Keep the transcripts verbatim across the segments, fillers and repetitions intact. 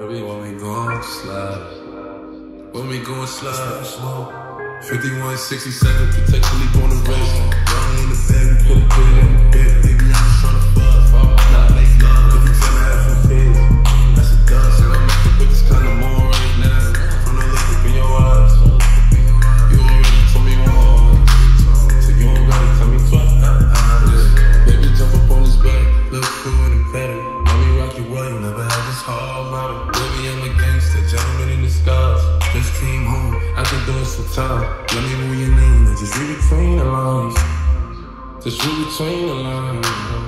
Baby, when we gon' slide, when we gon' slide, fifty-one sixty-seven, protect sleep on the race. Young in the bed, we put a bit in the bed. Baby, I'm just tryna fuck, not make love. If you tryna have some kids, that's a dust. And I'm acting with this kind of more right now. From the look up in your eyes, you already told me once, so you don't gotta tell me twice. Baby, jump up on this bed, look cool and better. Let me rock you right, never had this hard model. Baby, I'm a gangster, gentleman in disguise. Just came home, after doing some time. Let me know your name, and just read between the lines. Just read between the lines.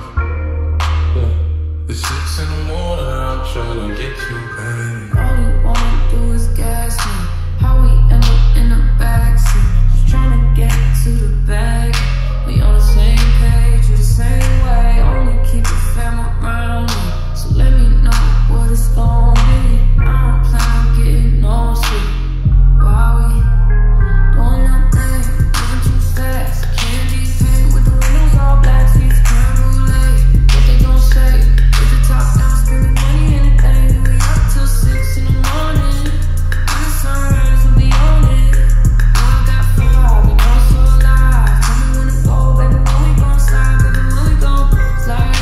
Yeah. It's six in the morning, I'm trying to get you, baby. All we wanna do is gas me. How we end up in the backseat, just trying to get to the bag. We on the same page, you the same way. Only keep the fam around me, so let me know what it's gon' be. I don't plan on getting no sleep. Why we doing that thing, moving too fast? Candy paint with the windows all black, seats creme brulee. What they gon' say? With the top down, spending money, anything. We up till six in the morning. When the sunrise, we'll be on it. Oh, I got five and I'm so alive. Tell me when to go, baby, when we gon' slide, baby, when we gon' slide.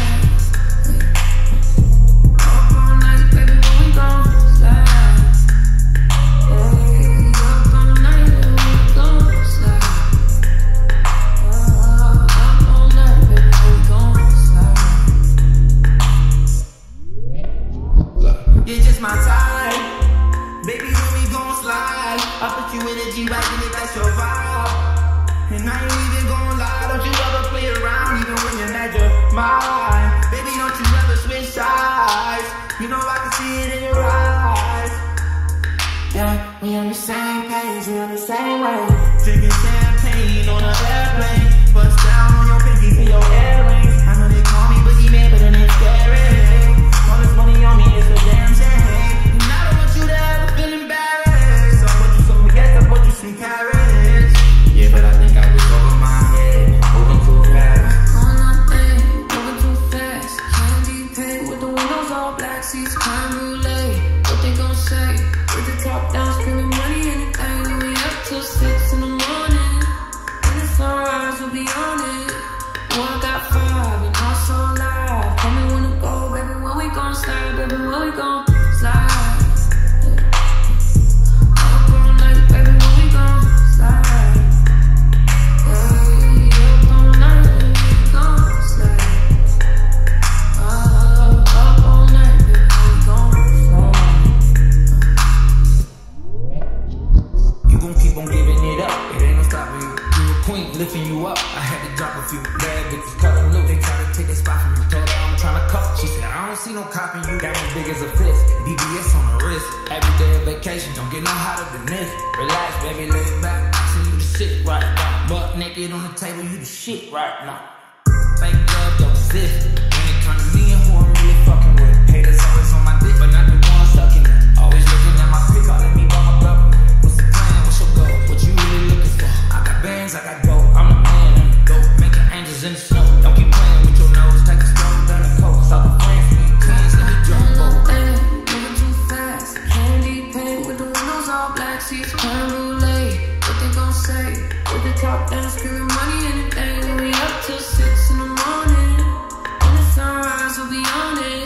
Up all night, baby, when we gon' slide. Hey, up all night, baby, when we gon' slide. Up all night, baby, when we gon' slide. It's just my time, baby, when we gon' slide. I put you in a G-Wagon if that's your vibe. And I ain't even gon' lie, don't you ever play around, even when you're mad your mind. Baby, don't you ever switch sides, you know I can see it in your eyes. Yeah, we on the same page, we on the same way. Drinking champagne on an airplane. Bust down on your pinky for your earrings. I know they call me Boogie Man, but it ain't scary. All this money on me is a damn shame. And I don't want you to ever feel embarrassed. So I put you some baguettes, I put you some carrots. Yeah, but I think I was over my head, moving too fast. On that thing, moving too fast. Candy paint with the windows all black, seats creme brulee. What they gon' say? With the top down, screaming money, anything. We up till six in the morning. When the sunrise, we'll be on it. Oh, I got five and I'm so alive. Tell me when to go, baby, when we gon' slide, baby, when we gon' slide. Up all night, baby, when we gon' slide. Hey, up all night, baby, when we gon' slide. Uh, up all night, baby, when we gon' slide. You gon' keep on giving it up, it ain't no stopping you. You a queen, lifting you up. I had to drop a few bad bitches, cut them loose. They try to take a spot from you. Told her I'm tryna cuff. She said I don't see no copy. You got as big as a fist. D B S on the wrist. Every day of vacation, don't get no hotter than this. Relax, baby, lay it back. I see you the shit right now. Butt naked on the table, you the shit right now. Fake love don't exist. When it come to me and who I'm really fucking with. Haters always on my dick, but not the one sucking it. Always looking at my pick, calling me by my government. What's the plan? What's your goal? What you really looking for? I got bands, I got gold. I'm the man, I'm the goat. Making angels in the snow. Don't keep playing with your nose. Take a stroll down the coast. Stop the friends for you twins. Let me jump boat. Moving too fast. Candy paint with the windows all black, seats creme brulee. What they gon' say? With the top down, screaming money, anything. We up till six in the morning. When the sunrise, we'll be on it.